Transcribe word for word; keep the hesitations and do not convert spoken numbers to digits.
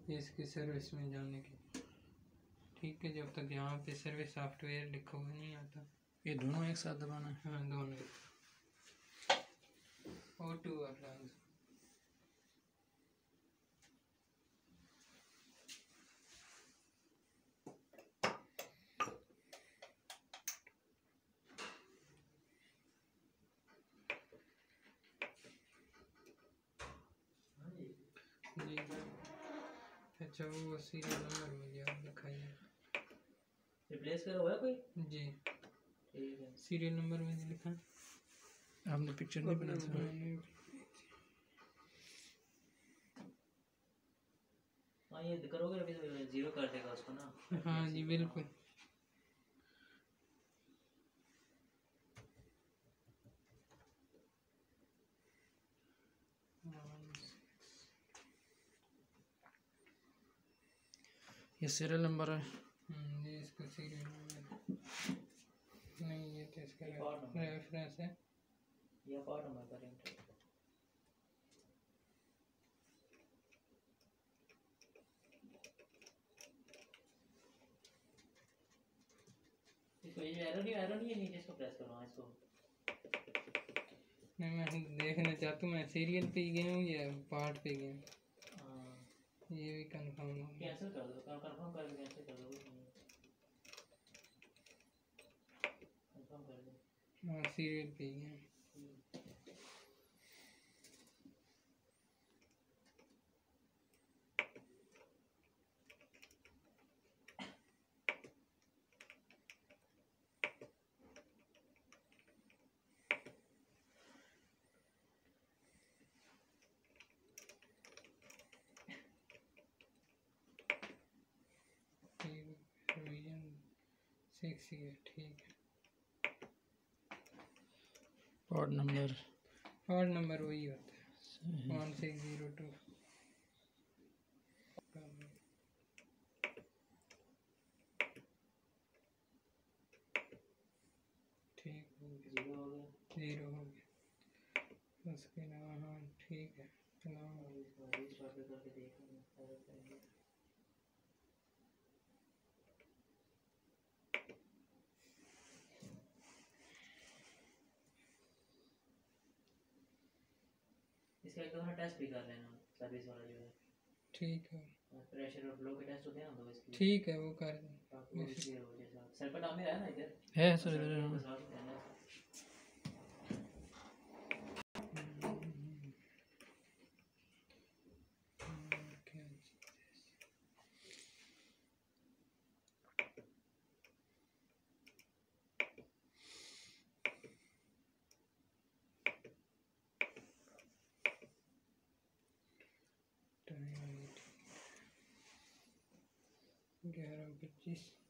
ये इसकी सर्विस में जाने की। ठीक है, जब तक यहाँ पे सर्विस सॉफ्टवेयर लिखा हुआ नहीं आता। ये दोनों एक साथ दबाना है? हाँ दोनों। ओ टू वाला जी। अच्छा वो सीरियल नंबर मुझे आप दिखाइए। रिप्लेस करा हुआ है कोई? जी ठीक है। सीरियल नंबर मैंने लिखा। आपने पिक्चर नहीं बना था? हाँ ये करोगे अभी तो जीरो कर देगा उसको ना। हाँ जी बिल्कुल। ये सीरियल नंबर है? ये इसका सीरियल नंबर नहीं, ये तो इसका रेफरेंस है। ये पार्ट नंबर करेंगे। इसको ये एरो नहीं एरो नहीं है, नीचे इसको प्रेस करो इसको। नहीं मैं देखना चाहता हूँ मैं सीरियल पे गया हूँ या पार्ट पे गया हूँ, ये भी कंफर्म हो। कैंसिल कर दो, कंफर्म कर दो, कैंसिल कर दो, कंफर्म कर दो। हाँ सीरियल पे गया। सिक्स है ठीक है। पार्ट नंबर पार्ट नंबर वही होता है वन सिक्स जीरो टू। ठीक हो गया, जीरो हो गया, जीरो हो गया उसके अलावा। हाँ ठीक है। करके देखेंगे। इसका एक दफा टेस्ट भी कर लेना, सर्विस वाला जो है। ठीक है। प्रेशर और फ्लो के टेस्ट होते हैं ना, तो इसके ठीक है वो कर दें। सर पर डाल में है ना इधर है सर इधर। ग्यारह पच्चीस।